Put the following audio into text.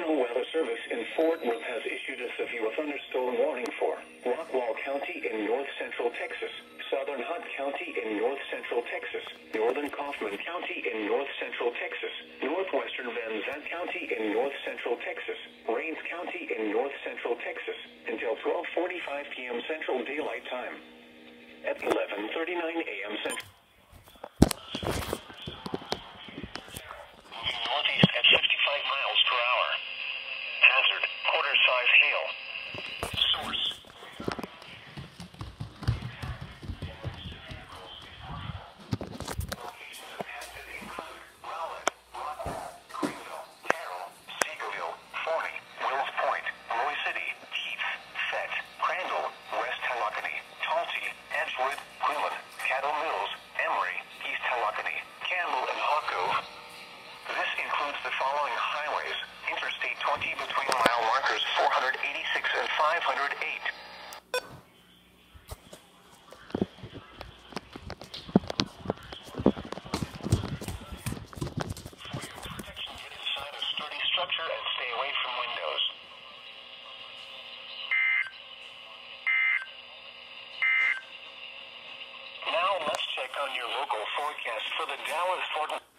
National Weather Service in Fort Worth has issued a severe thunderstorm warning for Rockwall County in north-central Texas, southern Hunt County in north-central Texas, northern Kaufman County in north-central Texas, northwestern Zandt County in north-central Texas, Rains County in north-central Texas, until 12:45 p.m. Central Daylight Time. At 11:39 a.m. Central. Northeast at 55 miles per hour. Hazard, quarter-size hail. Source. The following highways: Interstate 20 between mile markers 486 and 508. For your protection, get inside a sturdy structure and stay away from windows. Now let's check on your local forecast for the Dallas-Fort Worth